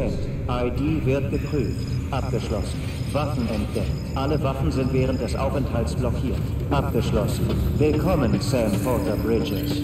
gescannt. ID wird geprüft. Abgeschlossen. Waffen entdeckt. Alle Waffen sind während des Aufenthalts blockiert. Abgeschlossen. Willkommen, Sam Porter Bridges.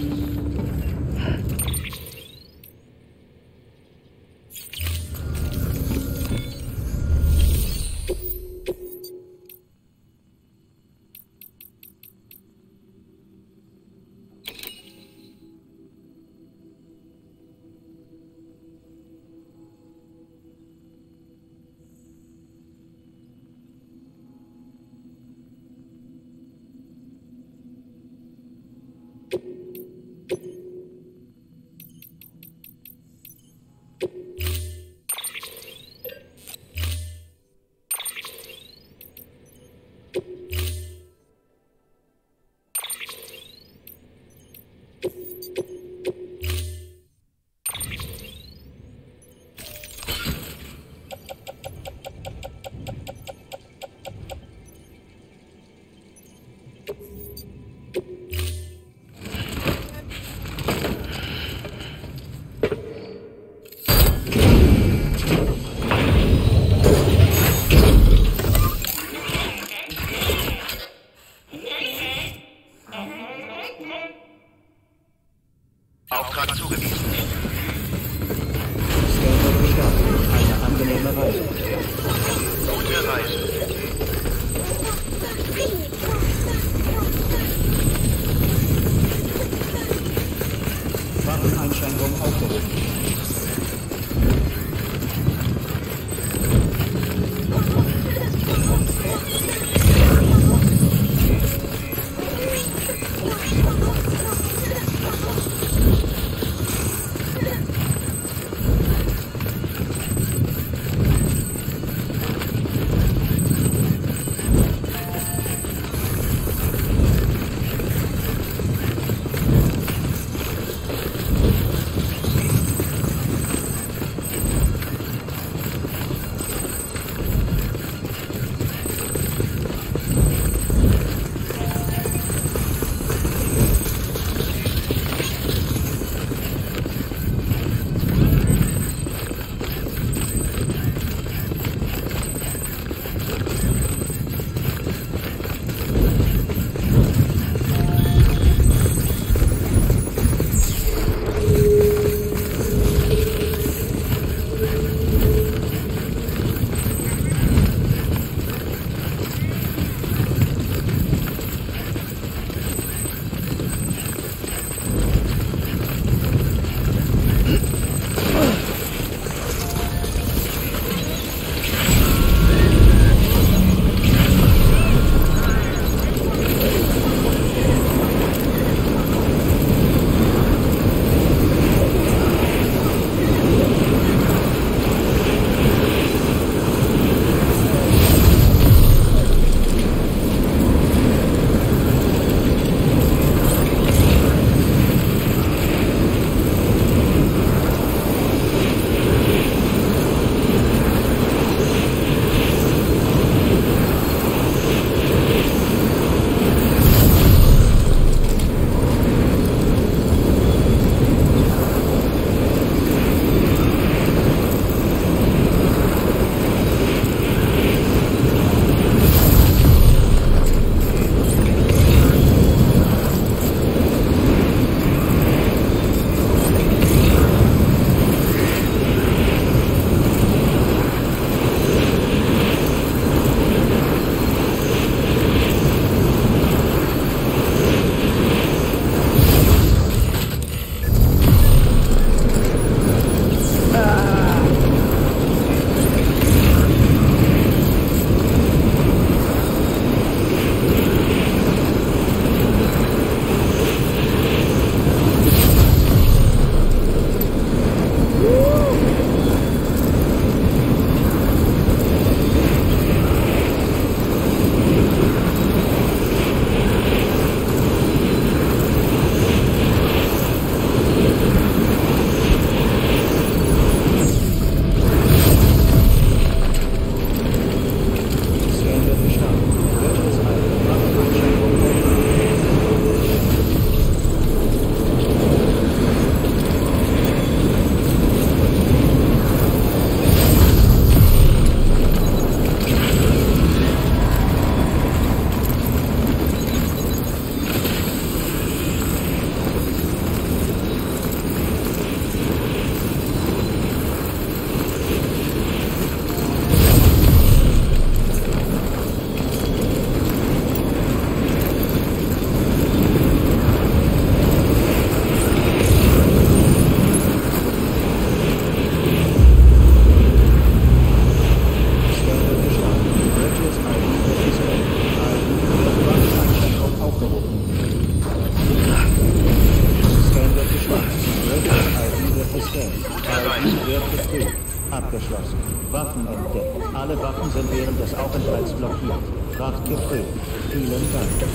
Fracht gefüllt. Vielen Dank.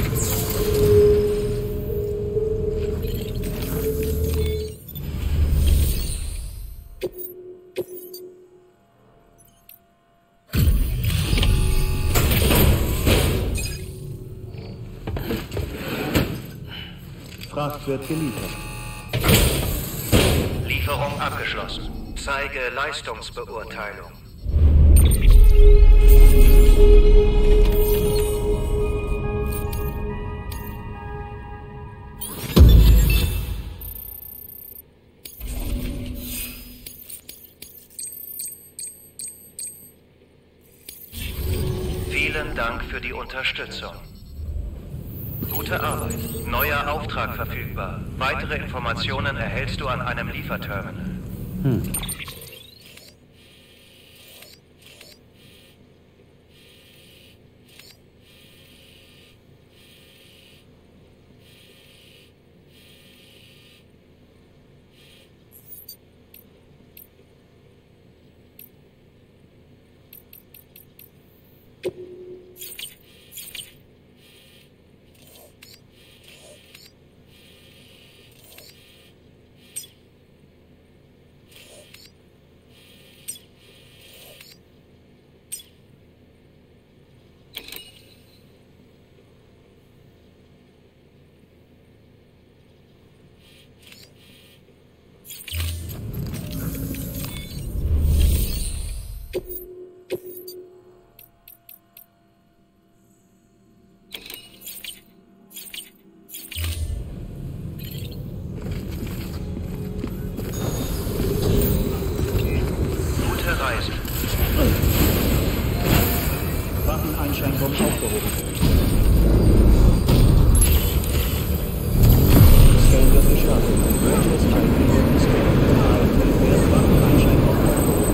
Fracht wird geliefert. Lieferung abgeschlossen. Zeige Leistungsbeurteilung. Vielen Dank für die Unterstützung. Gute Arbeit. Neuer Auftrag verfügbar. Weitere Informationen erhältst du an einem Lieferterminal. Waffeneinschränkung aufgehoben. Scan wird gestartet. Bridges IP wird gescannt. AFK wird Waffeneinschränkung aufgehoben.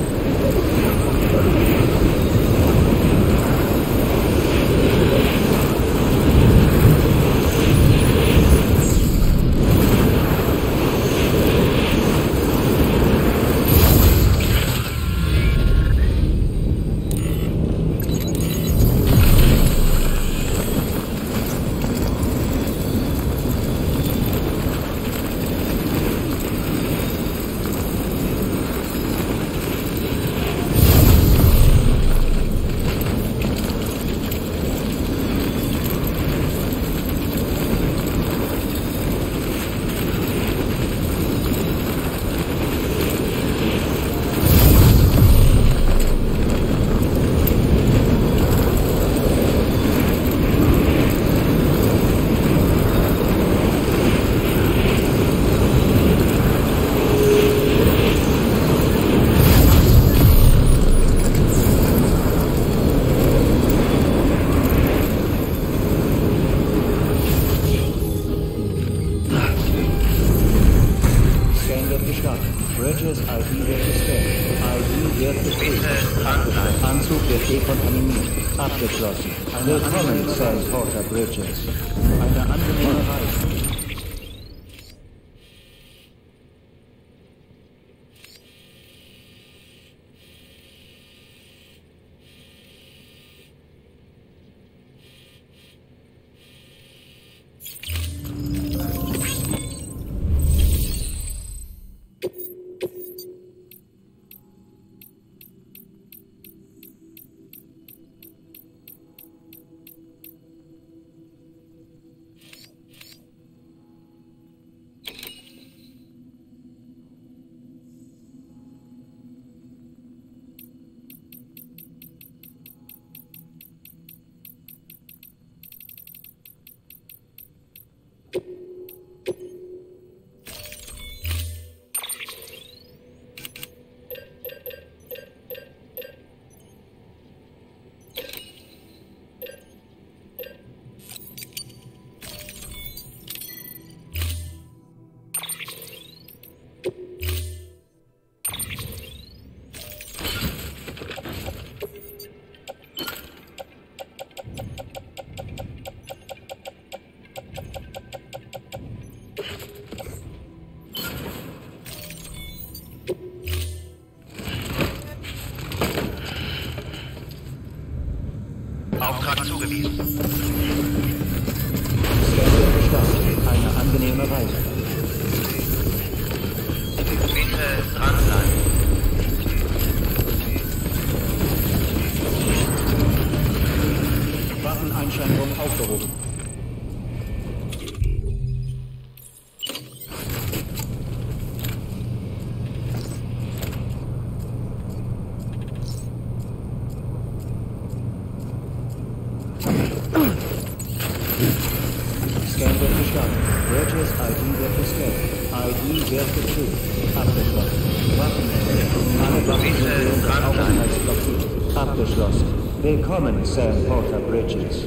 Bridges ID wird gescannt. ID wird geprüft. Anzug wird dekontaminiert. Abgeschlossen. Willkommen, Sam Porter Bridges. Eine angenehme Reise. Auftrag zugewiesen. Scan wird gestartet. Eine angenehme Reise. Bitte dranbleiben. Waffeneinschränkung aufgehoben. Scan wird gestartet. Bridges ID wird gescannt. ID wird geprüft. Abgeschlossen. Waffenänderung. Alle Waffen sind während des Aufenthalts blockiert. Abgeschlossen. Willkommen, Sam Porter Bridges.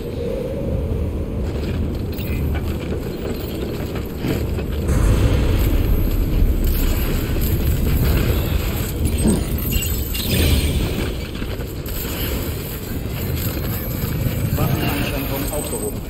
Waffeneinschränkung aufgehoben.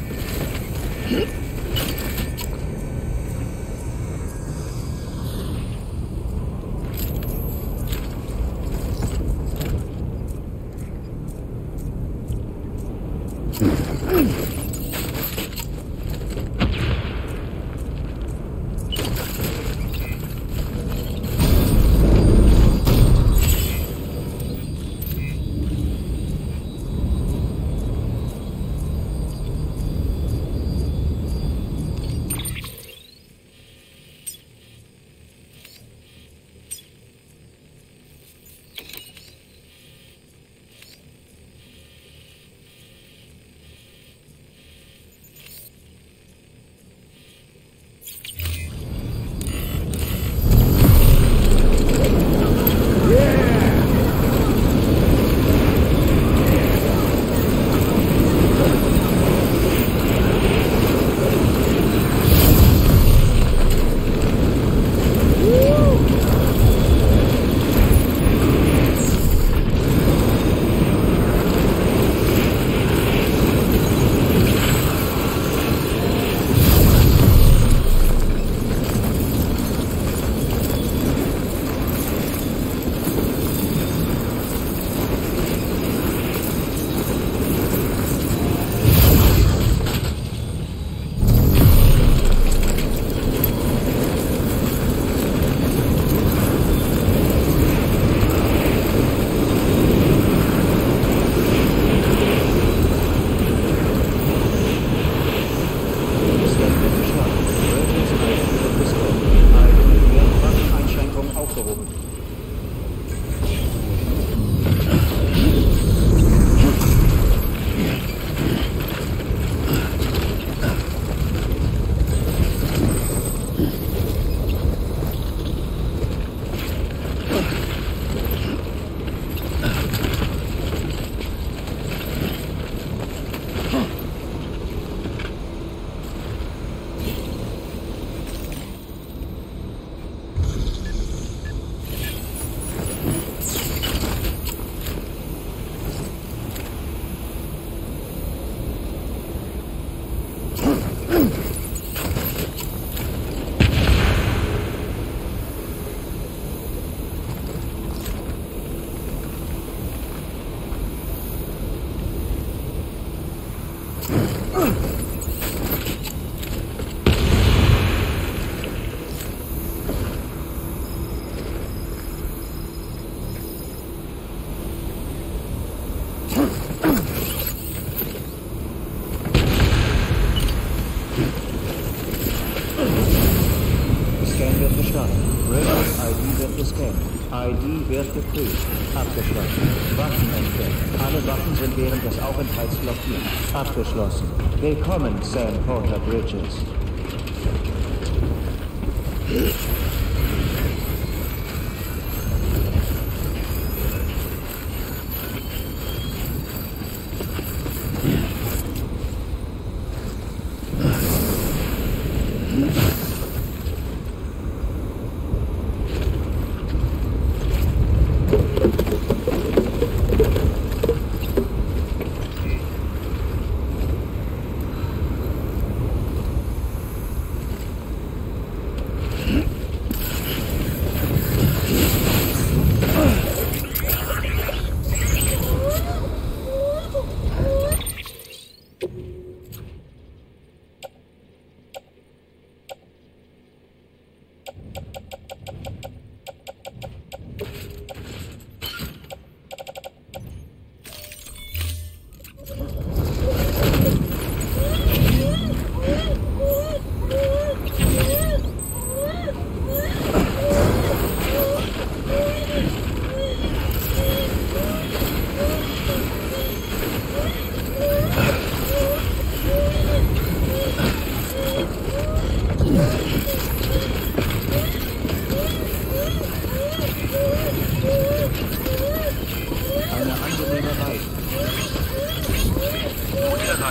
ID wird geprüft. Abgeschlossen. Waffen entdeckt. Alle Waffen sind während des Aufenthalts blockiert. Abgeschlossen. Willkommen, Sam Porter Bridges.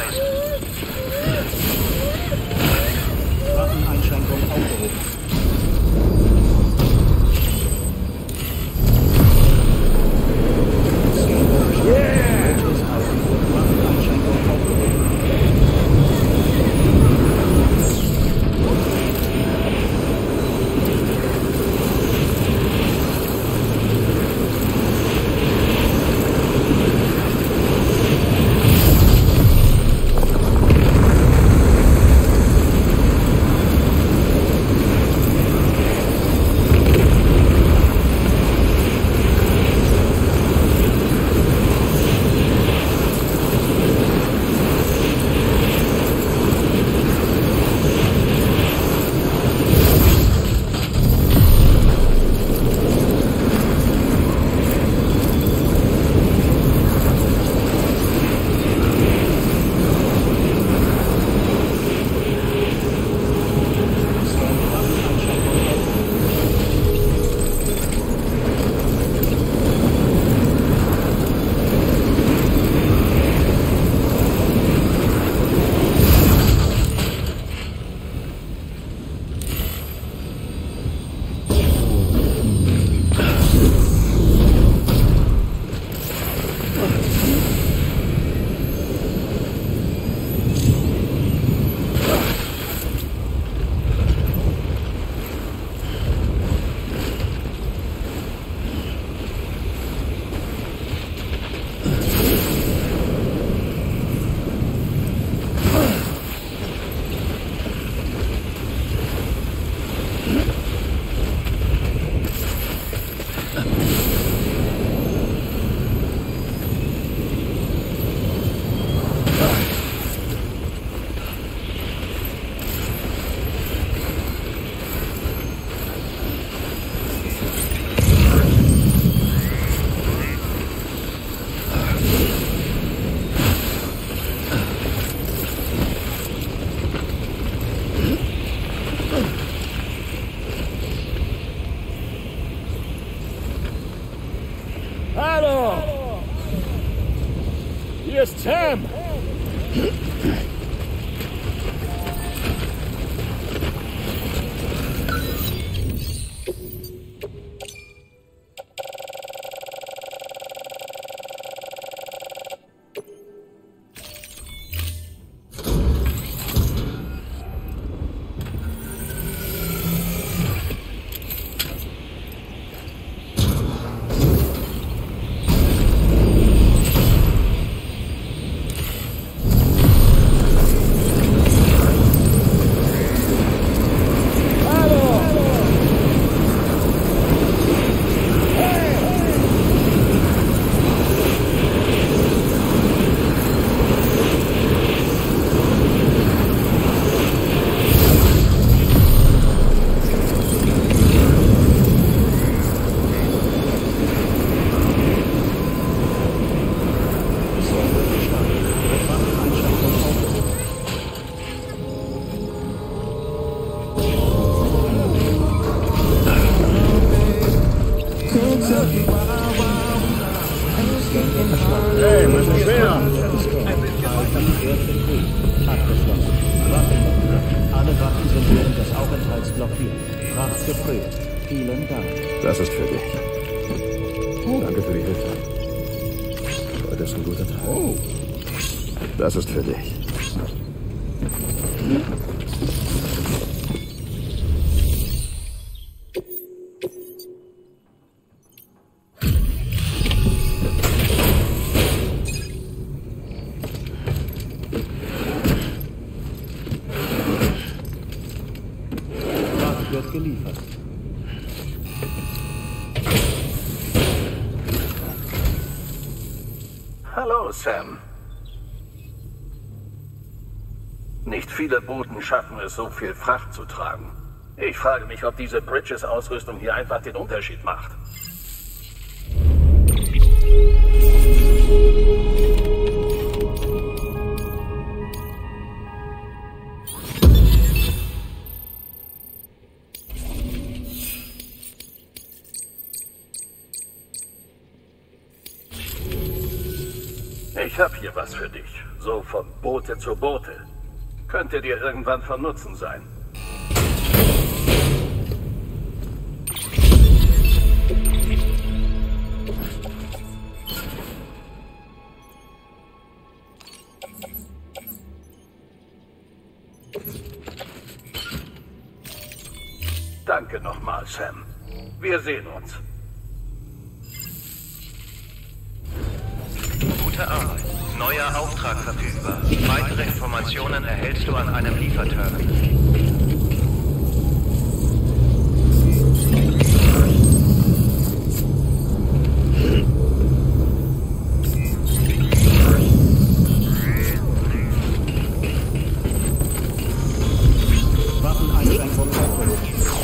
erreichst. Waffeneinschränkung aufgehoben. Hallo! Hier ist Sam! Hey, was ist schwer? Abgeschlossen. Waffen. Alle Waffen sind während des Aufenthalts blockiert. Fracht geprüft. Vielen Dank. Das ist für dich. Danke für die Hilfe. Heute ist ein guter Tag. Das ist für dich. Fracht wird geliefert. Hallo, Sam. Nicht viele Booten schaffen es, so viel Fracht zu tragen. Ich frage mich, ob diese Bridges-Ausrüstung hier einfach den Unterschied macht. Ich habe hier was für dich. So von Boote zu Boote. Könnte dir irgendwann von Nutzen sein. Danke nochmal, Sam. Wir sehen uns. Gute Arbeit. Neuer Auftrag verfügbar. Weitere Informationen erhältst du an einem Lieferterminal. Waffeneinschränkung aufgehoben.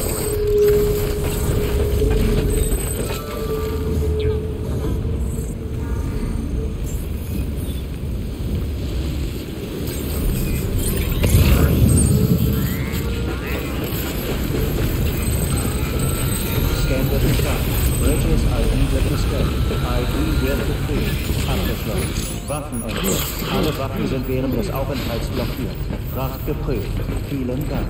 Scan wird gestartet. Bridges ID wird gescannt. ID wird geprüft. Abgeschlossen. Waffenentwurf. Alle Waffen sind während des Aufenthalts blockiert. Fracht geprüft. Vielen Dank.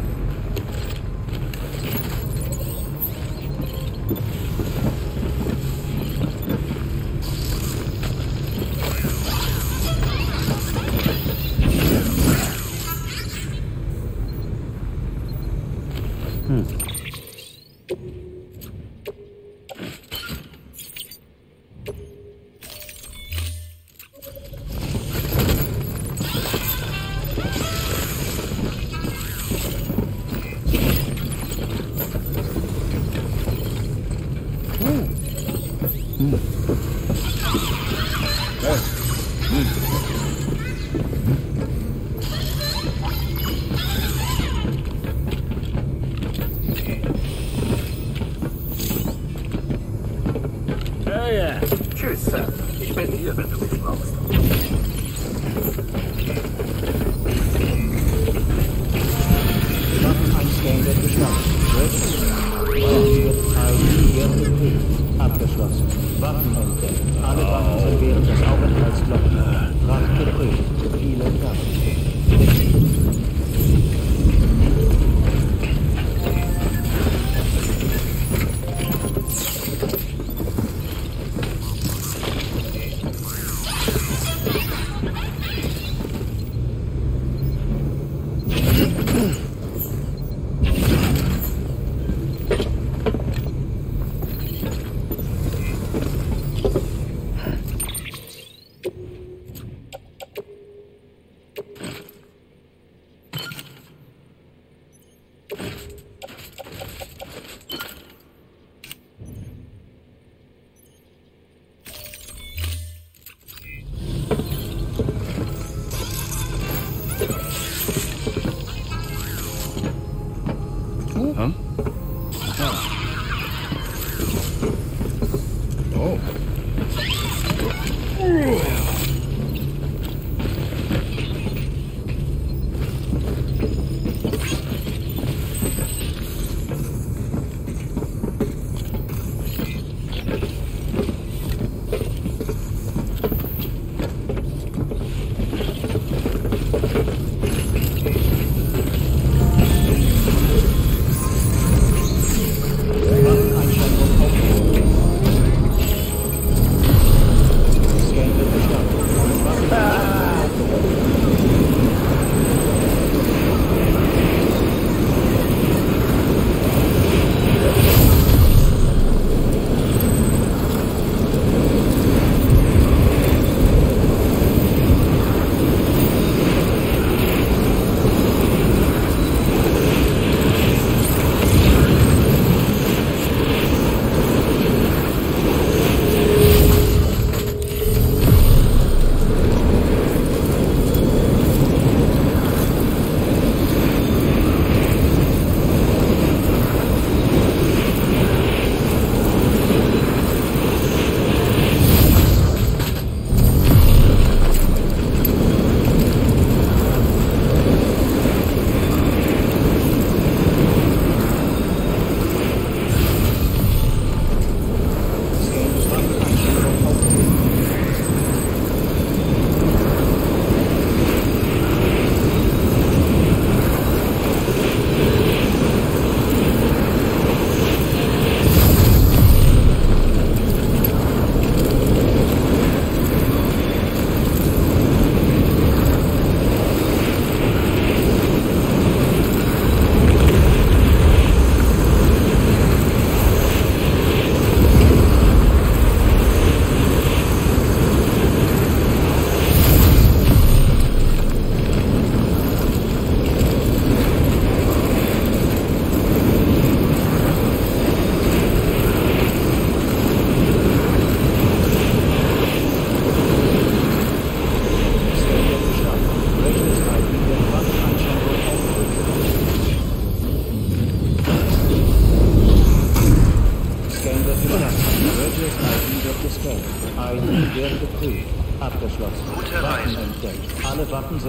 Tschüss, Sam. Ich bin hier, wenn du mich brauchst. Waffeneinscan wird gestartet. ID wird geprüft. Abgeschlossen. Waffen entdeckt. Alle Waffen sind während des Aufenthalts blockiert. Fracht geprüft. Vielen Dank.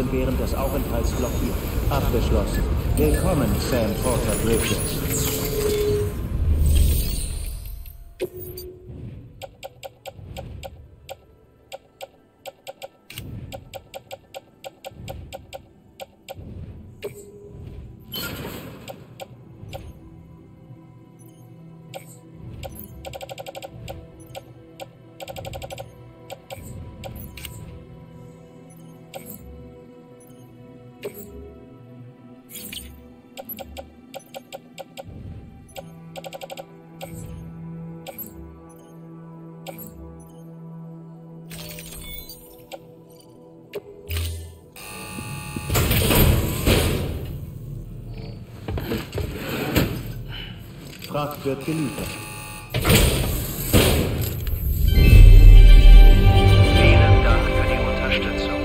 sind während des Aufenthalts blockiert. Abgeschlossen. Willkommen, Sam Porter Bridges. Fracht wird geliefert. Vielen Dank für die Unterstützung.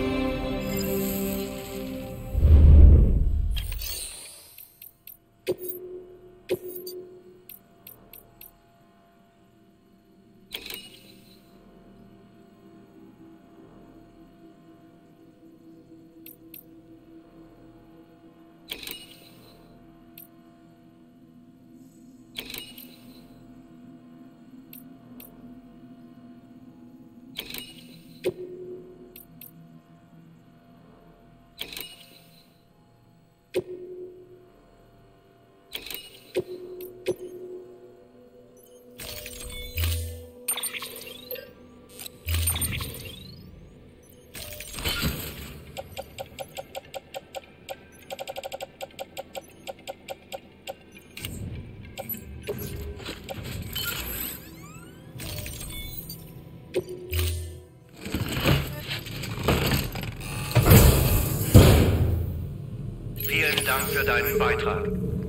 Vielen Dank für deinen Beitrag.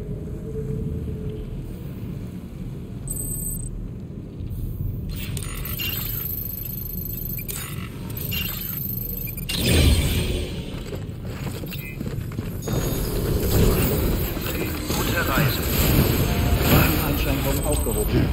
Gute Reise. Waffeneinschränkung aufgehoben.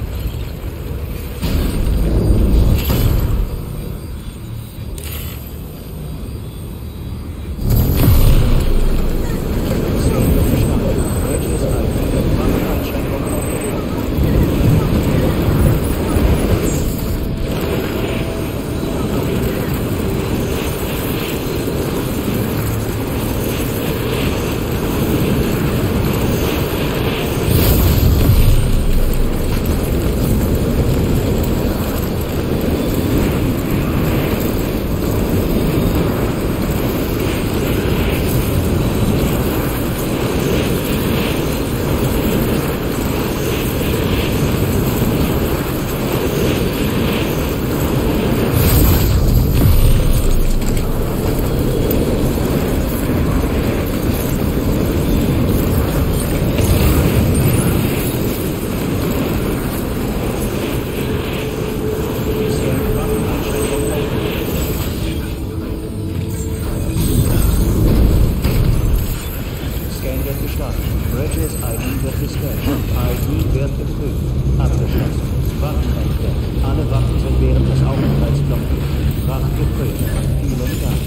Bridges ID wird gescannt. ID wird geprüft. Abgeschlossen. Waffen entdeckt. Alle Waffen sind während des Aufenthalts blockiert. Waffen geprüft. Vielen Dank.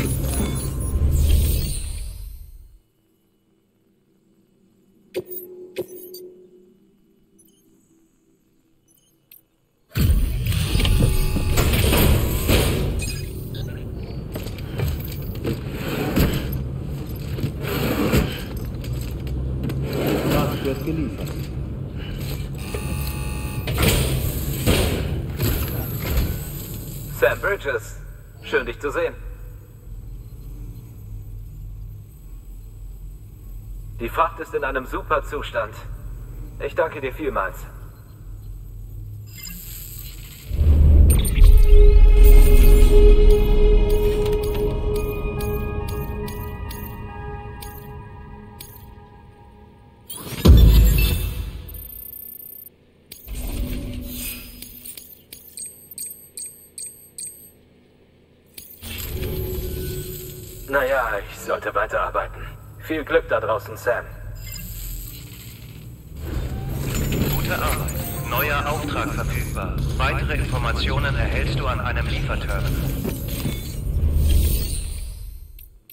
Wird geliefert. Sam Bridges, schön dich zu sehen. Die Fracht ist in einem super Zustand. Ich danke dir vielmals. Naja, ich sollte weiterarbeiten. Viel Glück da draußen, Sam. Gute Arbeit. Neuer Auftrag verfügbar. Weitere Informationen erhältst du an einem Lieferterminal.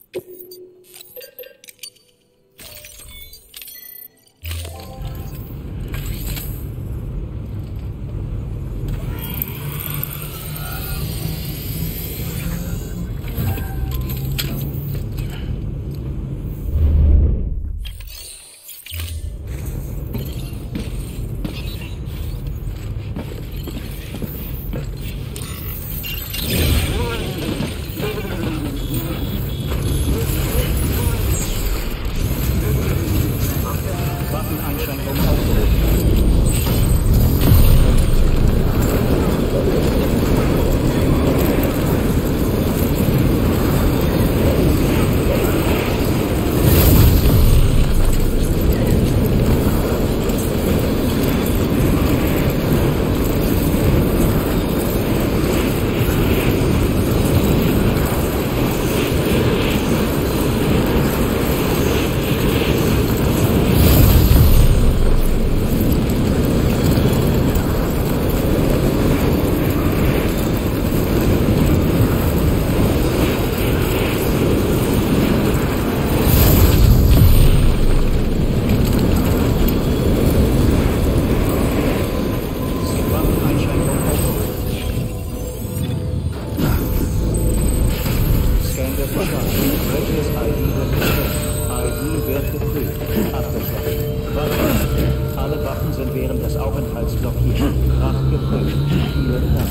Bridges ID wird bestimmt. ID wird geprüft. Abgeschlossen. Waffen. Alle Waffen sind während des Aufenthalts blockiert. Fracht geprüft. Vielen Dank.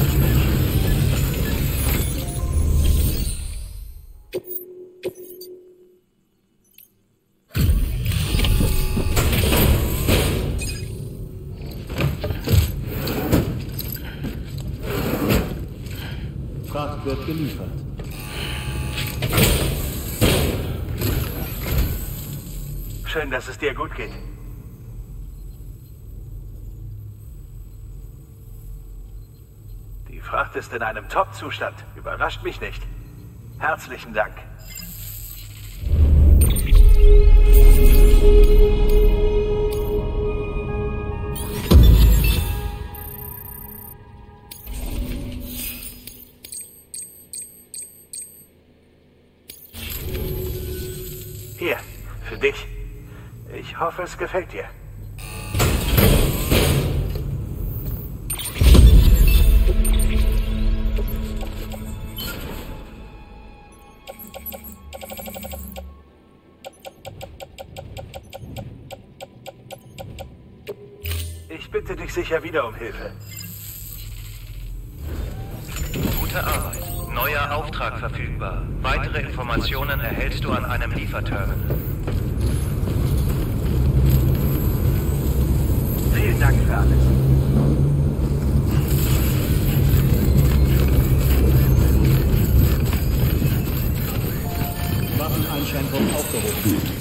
Fracht wird geliefert. Schön, dass es dir gut geht. Die Fracht ist in einem Top-Zustand. Überrascht mich nicht. Herzlichen Dank. Hier, für dich. Ich hoffe, es gefällt dir. Ich bitte dich sicher wieder um Hilfe. Gute Arbeit. Neuer Auftrag verfügbar. Weitere Informationen erhältst du an einem Lieferterminal. Vielen Dank für alles. Waffeneinschränkung aufgehoben.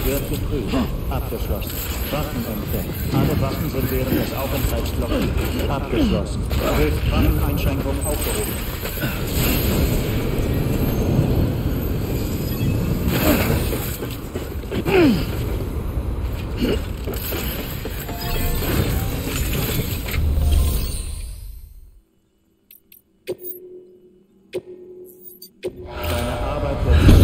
wird geprüft. Abgeschlossen. Waffenempfänger. Alle Waffen sind während des Aufenthalts blockiert. Abgeschlossen. Waffeneinschränkung aufgehoben. Deine Arbeit wird